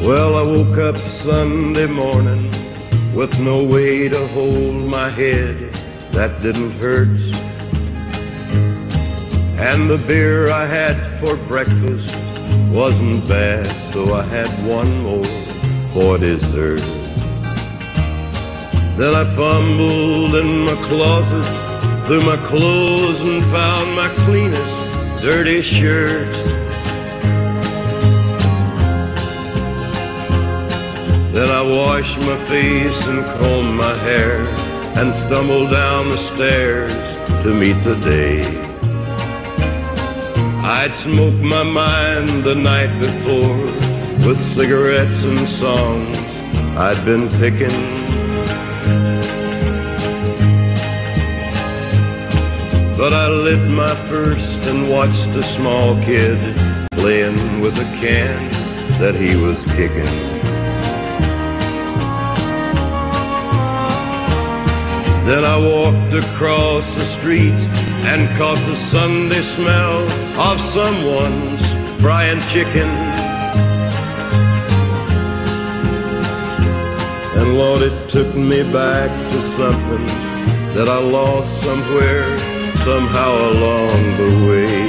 Well, I woke up Sunday morning with no way to hold my head that didn't hurt. And the beer I had for breakfast wasn't bad, so I had one more for dessert. Then I fumbled in my closet through my clothes and found my cleanest dirty shirt. Then I washed my face and combed my hair and stumbled down the stairs to meet the day. I'd smoked my mind the night before with cigarettes and songs I'd been picking. But I lit my first and watched a small kid playing with a can that he was kicking. Then I walked across the street and caught the Sunday smell of someone's frying chicken. And Lord, it took me back to something that I lost somewhere, somehow along the way.